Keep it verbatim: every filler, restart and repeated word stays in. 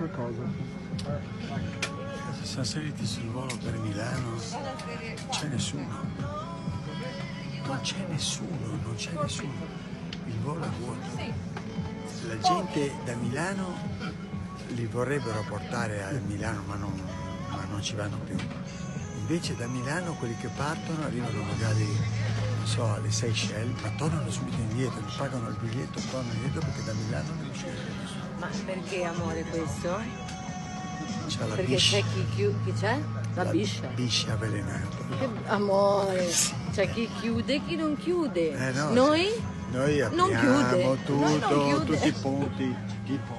qualcosa. Sono saliti sul volo per Milano, non c'è nessuno. Non c'è nessuno, non c'è nessuno. Il volo è vuoto. La gente da Milano li vorrebbero portare a Milano, ma non, ma non ci vanno più. Invece da Milano quelli che partono arrivano magari, non so, alle Seychelles, ma tornano subito indietro, li pagano il biglietto, tornano indietro perché da Milano non riescono nessuno. Ma perché, amore, questo? C'è la Perché biscia. c'è chi chiude, chi c'è? La, La biscia. biscia avvelenata. Che amore, c'è chi chiude e chi non chiude. Eh no, Noi? Noi Non apriamo chiude. tutto, Noi non chiude. tutti i ponti, i ponti.